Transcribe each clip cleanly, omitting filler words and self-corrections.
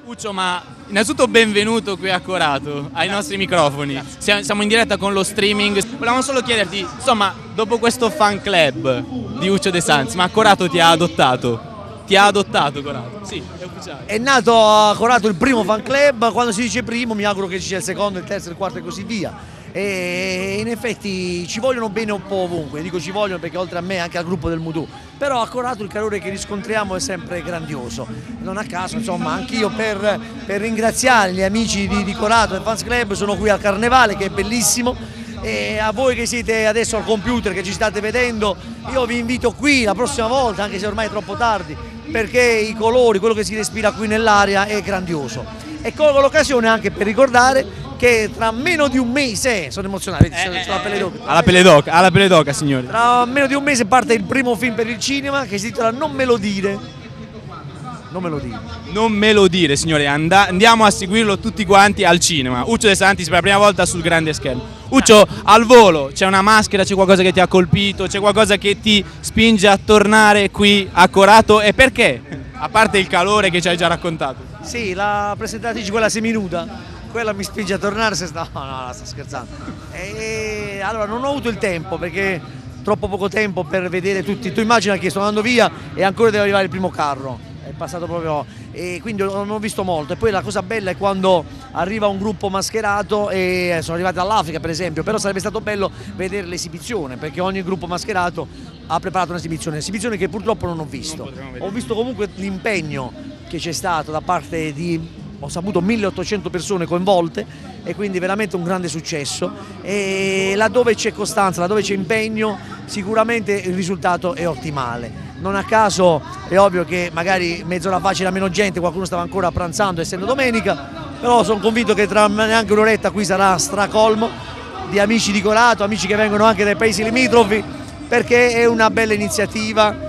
Uccio, ma innanzitutto benvenuto qui a Corato, ai nostri microfoni. Siamo in diretta con lo streaming. Volevamo solo chiederti, insomma, dopo questo fan club di Uccio De Santis, ma Corato ti ha adottato? Ti ha adottato Corato? Sì, è ufficiale. È nato a Corato il primo fan club, quando si dice primo mi auguro che ci sia il secondo, il terzo, il quarto e così via. E in effetti ci vogliono bene un po' ovunque, dico ci vogliono perché oltre a me anche al gruppo del Mutu, però a Corato il calore che riscontriamo è sempre grandioso. Non a caso, insomma, anch'io per ringraziare gli amici di Corato e Fans Club sono qui al Carnevale, che è bellissimo. E a voi che siete adesso al computer, che ci state vedendo, io vi invito qui la prossima volta, anche se ormai è troppo tardi, perché i colori, quello che si respira qui nell'aria è grandioso. E colgo l'occasione anche per ricordare che tra meno di un mese, sono emozionato, sono la pelle d'oca. Alla pelle d'oca, signori. Tra meno di un mese parte il primo film per il cinema che si intitola Non me lo dire. Non me lo dire. Non me lo dire, signore, andiamo a seguirlo tutti quanti al cinema. Uccio De Santis per la prima volta sul grande schermo. Uccio, al volo, c'è una maschera, c'è qualcosa che ti ha colpito, c'è qualcosa che ti spinge a tornare qui a Corato e perché? A parte il calore che ci hai già raccontato. Sì, la presentatrice, quella seminuda, quella mi spinge a tornare, no, sto scherzando. E allora non ho avuto il tempo perché troppo poco tempo per vedere tutti. Tu immagina che sto andando via e ancora deve arrivare il primo carro. È passato proprio, e quindi non ho visto molto. E poi la cosa bella è quando arriva un gruppo mascherato e sono arrivati dall'Africa per esempio, però sarebbe stato bello vedere l'esibizione perché ogni gruppo mascherato ha preparato un'esibizione che purtroppo non ho visto. Ho visto comunque l'impegno che c'è stato da parte di, ho saputo, 1800 persone coinvolte e quindi veramente un grande successo. E laddove c'è costanza, laddove c'è impegno, sicuramente il risultato è ottimale. Non a caso è ovvio che magari mezz'ora fa c'era meno gente, qualcuno stava ancora pranzando essendo domenica, però sono convinto che tra neanche un'oretta qui sarà stracolmo di amici di Corato, amici che vengono anche dai paesi limitrofi, perché è una bella iniziativa.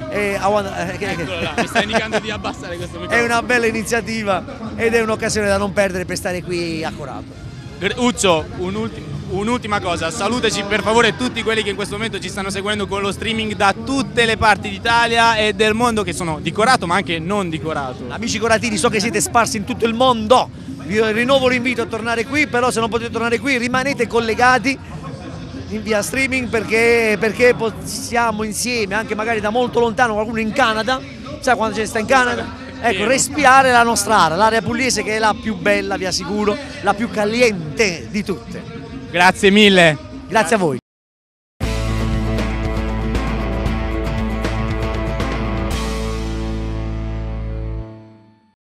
Eccola, mi stai indicando di abbassare questo microfono. È una bella iniziativa ed è un'occasione da non perdere per stare qui a Corato. Uccio, un'ultima cosa, salutaci per favore tutti quelli che in questo momento ci stanno seguendo con lo streaming da tutte le parti d'Italia e del mondo, che sono di Corato ma anche non di Corato. Amici coratini, so che siete sparsi in tutto il mondo, vi rinnovo l'invito a tornare qui, però se non potete tornare qui rimanete collegati in via streaming perché possiamo insieme, anche magari da molto lontano, qualcuno in Canada, sai quando c'è sta in Canada? Ecco, respirare la nostra area, l'area pugliese che è la più bella, vi assicuro, la più caliente di tutte. Grazie mille. Grazie a voi.